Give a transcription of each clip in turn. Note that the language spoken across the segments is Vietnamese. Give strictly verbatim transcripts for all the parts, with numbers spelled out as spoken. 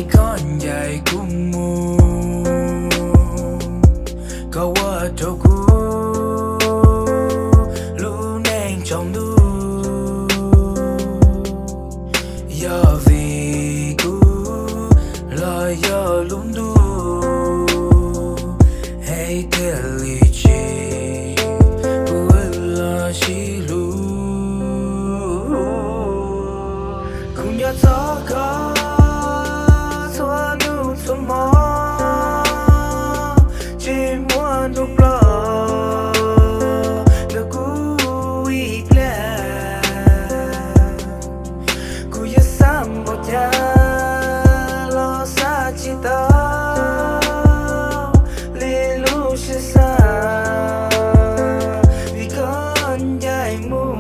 vì con dài cũng mù có qua đâu cũ lu nên trong đu giờ vì cũ lời giờ lúng đu hay thế lý chi vui là chi lu cũng nhớ gió có xóa nụ xóa mơ chỉ muốn đục lỡ được cũ ít lẽ cũ nhớ xăm một cha lo xa chỉ tao lì lũ sẽ xa vì con dài mù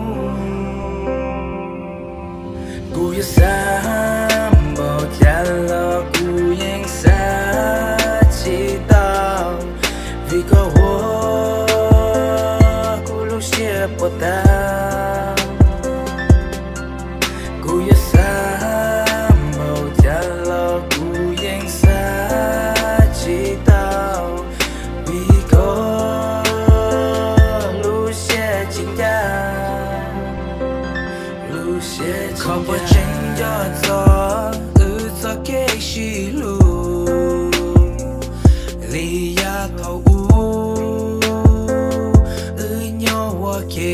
cũ nhớ xăm một cha lo cũ nhớ xa chỉ tao vì có hoa cũ lúc sẽ bỏ tao cũ nhớ xăm một cha lo cũ nhớ xa chỉ tao vì có lúc sẽ chính ra lúc sẽ không có tranh cho gió ư gió kê xì lù lý ya thâu u ư nhau hoa kê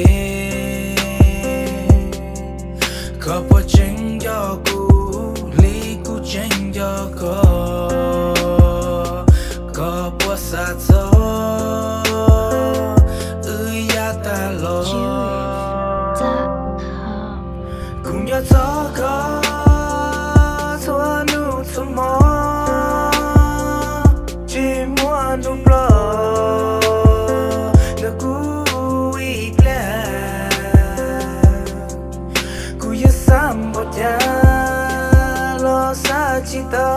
có bỏ tranh cho cũ lý cũ tranh cho có có bỏ xa gió ư ya ta lo cùng nhớ gió có xóa nụ xóa mơ chỉ muốn đục lỡ được cũ ít lẽ cũ nhớ xăm một cha lo xa chỉ tao